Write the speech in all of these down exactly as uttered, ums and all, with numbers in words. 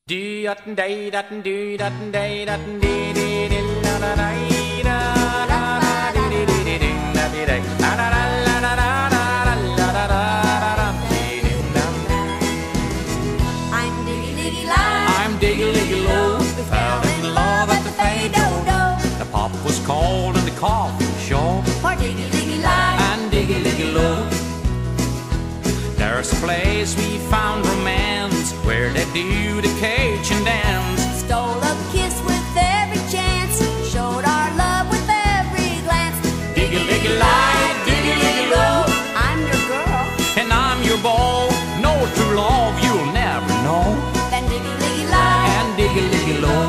Was called in the coffee shop for Diggy Liggy Lie and Diggy Liggy Low. There's a place we found romance where they do the Cajun dance. Stole a kiss with every chance, showed our love with every glance. Diggy Liggy Lie, Diggy Liggy Low. I'm your girl and I'm your beau. No true love you'll never know than Diggy Liggy Lie and Diggy Liggy Low.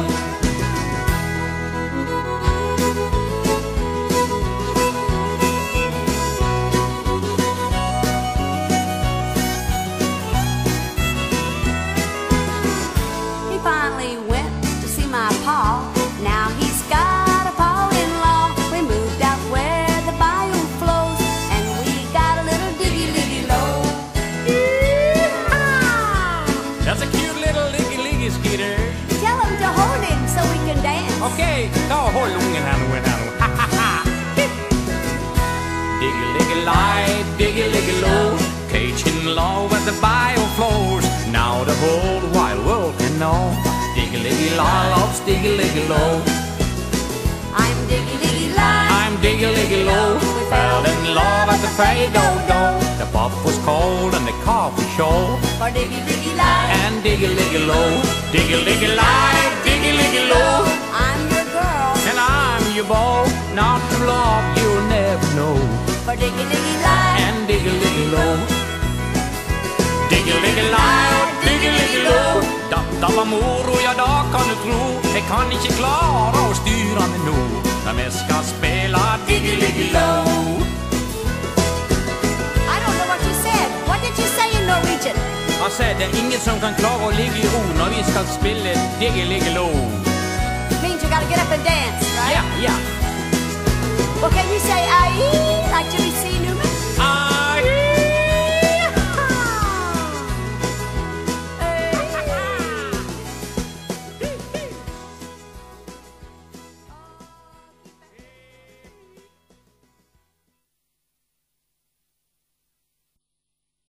Okay, ta och håll ungen här nu, här nu. Diggy liggy lie, diggy liggy low. Cajun love at the bio floors. Now the whole wide world can know. Diggy liggy lie loves diggy liggy low. I'm Diggy Liggy Lie, I'm Diggy Liggy Low. We fell in love at the Fiddle. The pub was cold and the coffee shop for Diggy Liggy Lie and Diggy Liggy Low. Diggy Liggy Lie, Diggy Liggy Low. I'm your girl and I'm your beau. Not to love you'll never know for Diggy Liggy Lie and Diggy Liggy Low. Diggy Liggy Lie, Diggy Liggy Low. Detta var mor och jag då kan du tro. Jag kan inte klara och styra mig nog. Men jag ska spela Diggy Liggy Low. I don't know what you said. What did you say in Norwegian? Jag sa det är ingen som kan klara att ligga i ro när vi ska spela Diggy Liggy Low. Means you gotta get up and dance, right? Yeah, yeah. Well, can you say aye?